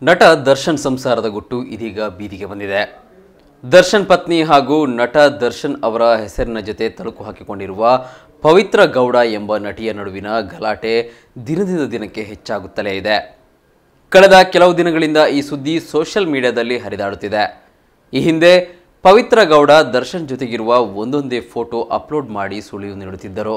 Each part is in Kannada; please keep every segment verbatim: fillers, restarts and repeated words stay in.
ನಟ ದರ್ಶನ್ ಸಂಸಾರದ ಗುಟ್ಟು ಇದೀಗ ಬೀದಿಗೆ ಬಂದಿದೆ. ದರ್ಶನ್ ಪತ್ನಿ ಹಾಗೂ ನಟ ದರ್ಶನ್ ಅವರ ಹೆಸರಿನ ಜೊತೆ ತಳುಕು ಹಾಕಿಕೊಂಡಿರುವ ಪವಿತ್ರ ಗೌಡ ಎಂಬ ನಟಿಯ ನಡುವಿನ ಗಲಾಟೆ ದಿನದಿಂದ ದಿನಕ್ಕೆ ಹೆಚ್ಚಾಗುತ್ತಲೇ ಇದೆ. ಕಳೆದ ಕೆಲವು ದಿನಗಳಿಂದ ಈ ಸುದ್ದಿ ಸೋಷಿಯಲ್ ಮೀಡಿಯಾದಲ್ಲಿ ಹರಿದಾಡುತ್ತಿದೆ. ಈ ಹಿಂದೆ ಪವಿತ್ರ ಗೌಡ ದರ್ಶನ್ ಜೊತೆಗಿರುವ ಒಂದೊಂದೇ ಫೋಟೋ ಅಪ್ಲೋಡ್ ಮಾಡಿ ಸುಳಿವು ನೀಡುತ್ತಿದ್ದರು.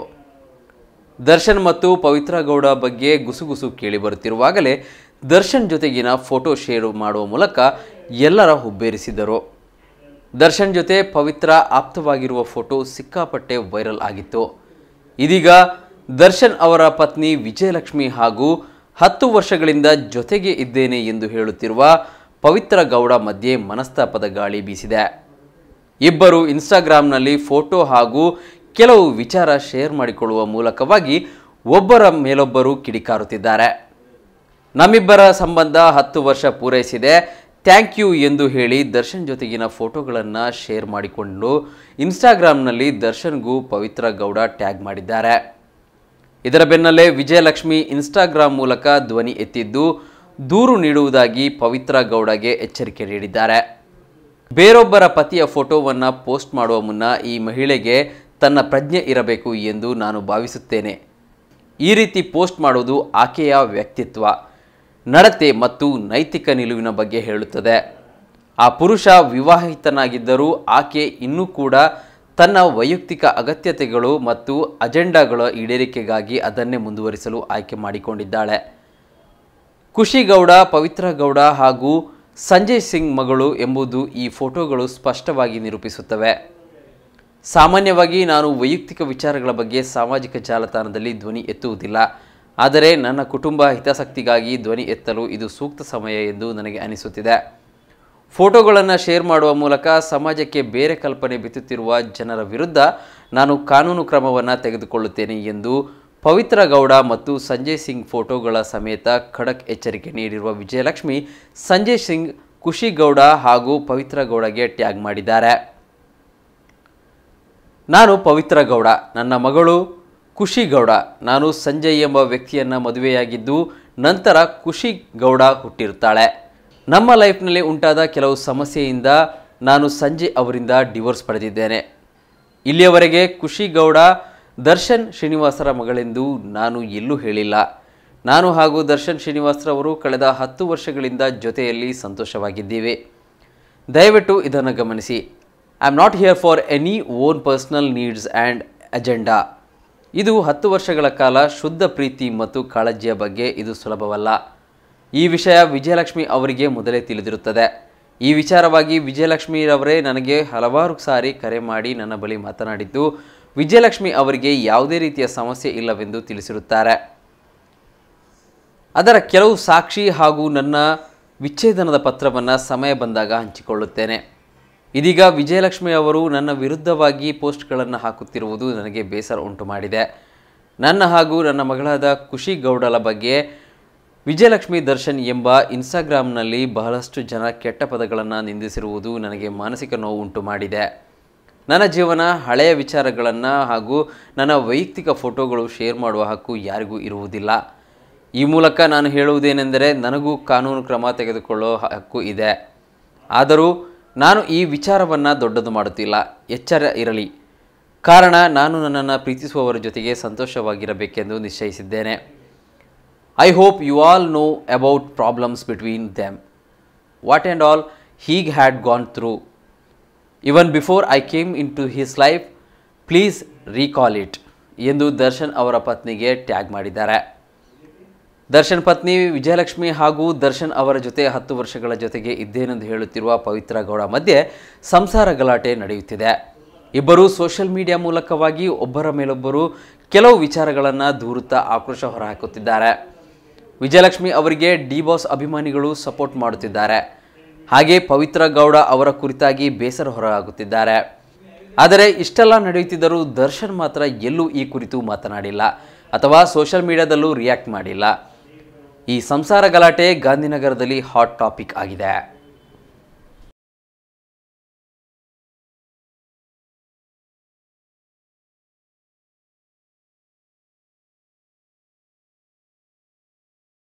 ದರ್ಶನ್ ಮತ್ತು ಪವಿತ್ರ ಗೌಡ ಬಗ್ಗೆ ಗುಸುಗುಸು ಕೇಳಿ ಬರುತ್ತಿರುವಾಗಲೇ ದರ್ಶನ್ ಜೊತೆಗಿನ ಫೋಟೋ ಶೇರ್ ಮಾಡುವ ಮೂಲಕ ಎಲ್ಲರ ಹುಬ್ಬೇರಿಸಿದ್ದರು. ದರ್ಶನ್ ಜೊತೆ ಪವಿತ್ರ ಆಪ್ತವಾಗಿರುವ ಫೋಟೋ ಸಿಕ್ಕಾಪಟ್ಟೆ ವೈರಲ್ ಆಗಿತ್ತು. ಇದೀಗ ದರ್ಶನ್ ಅವರ ಪತ್ನಿ ವಿಜಯಲಕ್ಷ್ಮಿ ಹಾಗೂ ಹತ್ತು ವರ್ಷಗಳಿಂದ ಜೊತೆಗೆ ಇದ್ದೇನೆ ಎಂದು ಹೇಳುತ್ತಿರುವ ಪವಿತ್ರ ಗೌಡ ಮಧ್ಯೆ ಮನಸ್ತಾಪದ ಗಾಳಿ ಬೀಸಿದೆ. ಇಬ್ಬರು ಇನ್ಸ್ಟಾಗ್ರಾಂನಲ್ಲಿ ಫೋಟೋ ಹಾಗೂ ಕೆಲವು ವಿಚಾರ ಶೇರ್ ಮಾಡಿಕೊಳ್ಳುವ ಮೂಲಕವಾಗಿ ಒಬ್ಬರ ಮೇಲೊಬ್ಬರು ಕಿಡಿಕಾರುತ್ತಿದ್ದಾರೆ. ನಮ್ಮಿಬ್ಬರ ಸಂಬಂಧ ಹತ್ತು ವರ್ಷ ಪೂರೈಸಿದೆ, ಥ್ಯಾಂಕ್ ಯು ಎಂದು ಹೇಳಿ ದರ್ಶನ್ ಜೊತೆಗಿನ ಫೋಟೋಗಳನ್ನು ಶೇರ್ ಮಾಡಿಕೊಂಡು ಇನ್ಸ್ಟಾಗ್ರಾಂನಲ್ಲಿ ದರ್ಶನ್ಗೂ ಪವಿತ್ರ ಗೌಡ ಟ್ಯಾಗ್ ಮಾಡಿದ್ದಾರೆ. ಇದರ ಬೆನ್ನಲ್ಲೇ ವಿಜಯಲಕ್ಷ್ಮಿ ಇನ್ಸ್ಟಾಗ್ರಾಂ ಮೂಲಕ ಧ್ವನಿ ಎತ್ತಿದ್ದು ದೂರು ನೀಡುವುದಾಗಿ ಪವಿತ್ರ ಗೌಡಗೆ ಎಚ್ಚರಿಕೆ ನೀಡಿದ್ದಾರೆ. ಬೇರೊಬ್ಬರ ಪತಿಯ ಫೋಟೋವನ್ನು ಪೋಸ್ಟ್ ಮಾಡುವ ಮುನ್ನ ಈ ಮಹಿಳೆಗೆ ತನ್ನ ಪ್ರಜ್ಞೆ ಇರಬೇಕು ಎಂದು ನಾನು ಭಾವಿಸುತ್ತೇನೆ. ಈ ರೀತಿ ಪೋಸ್ಟ್ ಮಾಡುವುದು ಆಕೆಯ ವ್ಯಕ್ತಿತ್ವ, ನಡತೆ ಮತ್ತು ನೈತಿಕ ನಿಲುವಿನ ಬಗ್ಗೆ ಹೇಳುತ್ತದೆ. ಆ ಪುರುಷ ವಿವಾಹಿತನಾಗಿದ್ದರೂ ಆಕೆ ಇನ್ನೂ ಕೂಡ ತನ್ನ ವೈಯಕ್ತಿಕ ಅಗತ್ಯತೆಗಳು ಮತ್ತು ಅಜೆಂಡಾಗಳ ಈಡೇರಿಕೆಗಾಗಿ ಅದನ್ನೇ ಮುಂದುವರಿಸಲು ಆಯ್ಕೆ ಮಾಡಿಕೊಂಡಿದ್ದಾಳೆ. ಖುಷಿ ಗೌಡ ಪವಿತ್ರ ಗೌಡ ಹಾಗೂ ಸಂಜಯ್ ಸಿಂಗ್ ಮಗಳು ಎಂಬುದು ಈ ಫೋಟೋಗಳು ಸ್ಪಷ್ಟವಾಗಿ ನಿರೂಪಿಸುತ್ತವೆ. ಸಾಮಾನ್ಯವಾಗಿ ನಾನು ವೈಯಕ್ತಿಕ ವಿಚಾರಗಳ ಬಗ್ಗೆ ಸಾಮಾಜಿಕ ಜಾಲತಾಣದಲ್ಲಿ ಧ್ವನಿ ಎತ್ತುವುದಿಲ್ಲ. ಆದರೆ ನನ್ನ ಕುಟುಂಬ ಹಿತಾಸಕ್ತಿಗಾಗಿ ಧ್ವನಿ ಎತ್ತಲು ಇದು ಸೂಕ್ತ ಸಮಯ ಎಂದು ನನಗೆ ಅನಿಸುತ್ತಿದೆ. ಫೋಟೋಗಳನ್ನು ಶೇರ್ ಮಾಡುವ ಮೂಲಕ ಸಮಾಜಕ್ಕೆ ಬೇರೆ ಕಲ್ಪನೆ ಬಿತ್ತುತ್ತಿರುವ ಜನರ ವಿರುದ್ಧ ನಾನು ಕಾನೂನು ಕ್ರಮವನ್ನು ತೆಗೆದುಕೊಳ್ಳುತ್ತೇನೆ ಎಂದು ಪವಿತ್ರ ಗೌಡ ಮತ್ತು ಸಂಜಯ್ ಸಿಂಗ್ ಫೋಟೋಗಳ ಸಮೇತ ಖಡಕ್ ಎಚ್ಚರಿಕೆ ನೀಡಿರುವ ವಿಜಯಲಕ್ಷ್ಮಿ ಸಂಜಯ್ ಸಿಂಗ್, ಖುಷಿ ಗೌಡ ಹಾಗೂ ಪವಿತ್ರ ಗೌಡಗೆ ಟ್ಯಾಗ್ ಮಾಡಿದ್ದಾರೆ. ನಾನು ಪವಿತ್ರ ಗೌಡ, ನನ್ನ ಮಗಳು ಖುಷಿ ಗೌಡ. ನಾನು ಸಂಜಯ್ ಎಂಬ ವ್ಯಕ್ತಿಯನ್ನು ಮದುವೆಯಾಗಿದ್ದು ನಂತರ ಖುಷಿ ಗೌಡ ಹುಟ್ಟಿರುತ್ತಾಳೆ. ನಮ್ಮ ಲೈಫ್ನಲ್ಲಿ ಉಂಟಾದ ಕೆಲವು ಸಮಸ್ಯೆಯಿಂದ ನಾನು ಸಂಜಯ್ ಅವರಿಂದ ಡಿವೋರ್ಸ್ ಪಡೆದಿದ್ದೇನೆ. ಇಲ್ಲಿಯವರೆಗೆ ಖುಷಿ ಗೌಡ ದರ್ಶನ್ ಶ್ರೀನಿವಾಸರ ಮಗಳೆಂದು ನಾನು ಎಲ್ಲೂ ಹೇಳಿಲ್ಲ. ನಾನು ಹಾಗೂ ದರ್ಶನ್ ಶ್ರೀನಿವಾಸರವರು ಕಳೆದ ಹತ್ತು ವರ್ಷಗಳಿಂದ ಜೊತೆಯಲ್ಲಿ ಸಂತೋಷವಾಗಿದ್ದೀವಿ. ದಯವಿಟ್ಟು ಇದನ್ನು ಗಮನಿಸಿ. I am not here for any own personal needs and agenda. ಇದು ಹತ್ತು ವರ್ಷಗಳ ಕಾಲ ಶುದ್ಧ ಪ್ರೀತಿ ಮತ್ತು ಕಾಳಜಿಯ ಬಗ್ಗೆ ಇದು ಸುಲಭವಲ್ಲ. ಈ ವಿಷಯ ವಿಜಯಲಕ್ಷ್ಮಿ ಅವರಿಗೆ ಮೊದಲೇ ತಿಳಿದಿರುತ್ತದೆ. ಈ ವಿಚಾರವಾಗಿ ವಿಜಯಲಕ್ಷ್ಮಿರವರೇ ನನಗೆ ಹಲವಾರು ಸಾರಿ ಕರೆ ಮಾಡಿ ನನ್ನ ಬಳಿ ಮಾತನಾಡಿದ್ದು ವಿಜಯಲಕ್ಷ್ಮಿ ಅವರಿಗೆ ಯಾವುದೇ ರೀತಿಯ ಸಮಸ್ಯೆ ಇಲ್ಲವೆಂದು ತಿಳಿಸಿರುತ್ತಾರೆ. ಅದರ ಕೆಲವು ಸಾಕ್ಷಿ ಹಾಗೂ ನನ್ನ ವಿಚ್ಛೇದನದ ಪತ್ರವನ್ನು ಸಮಯ ಬಂದಾಗ ಹಂಚಿಕೊಳ್ಳುತ್ತೇನೆ. ಇದೀಗ ವಿಜಯಲಕ್ಷ್ಮಿ ಅವರು ನನ್ನ ವಿರುದ್ಧವಾಗಿ ಪೋಸ್ಟ್ಗಳನ್ನು ಹಾಕುತ್ತಿರುವುದು ನನಗೆ ಬೇಸರ ಉಂಟು ಮಾಡಿದೆ. ನನ್ನ ಹಾಗೂ ನನ್ನ ಮಗಳಾದ ಖುಷಿ ಗೌಡಳ ಬಗ್ಗೆ ವಿಜಯಲಕ್ಷ್ಮಿ ದರ್ಶನ್ ಎಂಬ ಇನ್ಸ್ಟಾಗ್ರಾಂನಲ್ಲಿ ಬಹಳಷ್ಟು ಜನ ಕೆಟ್ಟ ಪದಗಳನ್ನು ನಿಂದಿಸಿರುವುದು ನನಗೆ ಮಾನಸಿಕ ನೋವು ಉಂಟು ಮಾಡಿದೆ. ನನ್ನ ಜೀವನ, ಹಳೆಯ ವಿಚಾರಗಳನ್ನು ಹಾಗೂ ನನ್ನ ವೈಯಕ್ತಿಕ ಫೋಟೋಗಳು ಶೇರ್ ಮಾಡುವ ಹಕ್ಕು ಯಾರಿಗೂ ಇರುವುದಿಲ್ಲ. ಈ ಮೂಲಕ ನಾನು ಹೇಳುವುದೇನೆಂದರೆ ನನಗೂ ಕಾನೂನು ಕ್ರಮ ತೆಗೆದುಕೊಳ್ಳೋ ಹಕ್ಕು ಇದೆ. ಆದರೂ ನಾನು ಈ ವಿಚಾರವನ್ನು ದೊಡ್ಡದು ಮಾಡುತ್ತಿಲ್ಲ. ಎಚ್ಚರ ಇರಲಿ. ಕಾರಣ ನಾನು ನನ್ನನ್ನು ಪ್ರೀತಿಸುವವರ ಜೊತೆಗೆ ಸಂತೋಷವಾಗಿರಬೇಕೆಂದು ನಿಶ್ಚಯಿಸಿದ್ದೇನೆ. I hope you all know about problems between them, what and all he had gone through even before I came into his life, please recall it ಎಂದು ದರ್ಶನ್ ಅವರ ಪತ್ನಿಗೆ ಟ್ಯಾಗ್ ಮಾಡಿದ್ದಾರೆ. ದರ್ಶನ್ ಪತ್ನಿ ವಿಜಯಲಕ್ಷ್ಮಿ ಹಾಗೂ ದರ್ಶನ್ ಅವರ ಜೊತೆ ಹತ್ತು ವರ್ಷಗಳ ಜೊತೆಗೆ ಇದ್ದೇನೆಂದು ಹೇಳುತ್ತಿರುವ ಪವಿತ್ರ ಗೌಡ ಮಧ್ಯೆ ಸಂಸಾರ ಗಲಾಟೆ ನಡೆಯುತ್ತಿದೆ. ಇಬ್ಬರು ಸೋಷಿಯಲ್ ಮೀಡಿಯಾ ಮೂಲಕವಾಗಿ ಒಬ್ಬರ ಮೇಲೊಬ್ಬರು ಕೆಲವು ವಿಚಾರಗಳನ್ನು ದೂರುತ್ತಾ ಆಕ್ರೋಶ ಹೊರಹಾಕುತ್ತಿದ್ದಾರೆ. ವಿಜಯಲಕ್ಷ್ಮಿ ಅವರಿಗೆ ಡಿ ಬಾಸ್ ಅಭಿಮಾನಿಗಳು ಸಪೋರ್ಟ್ ಮಾಡುತ್ತಿದ್ದಾರೆ. ಹಾಗೆ ಪವಿತ್ರ ಗೌಡ ಅವರ ಕುರಿತಾಗಿ ಬೇಸರ ಹೊರಹಾಕುತ್ತಿದ್ದಾರೆ. ಆದರೆ ಇಷ್ಟೆಲ್ಲ ನಡೆಯುತ್ತಿದ್ದರೂ ದರ್ಶನ್ ಮಾತ್ರ ಎಲ್ಲೂ ಈ ಕುರಿತು ಮಾತನಾಡಿಲ್ಲ ಅಥವಾ ಸೋಷಿಯಲ್ ಮೀಡಿಯಾದಲ್ಲೂ ರಿಯಾಕ್ಟ್ ಮಾಡಿಲ್ಲ. ಈ ಸಂಸಾರ ಗಲಾಟೆ ಗಾಂಧಿನಗರದಲ್ಲಿ ಹಾಟ್ ಟಾಪಿಕ್ ಆಗಿದೆ.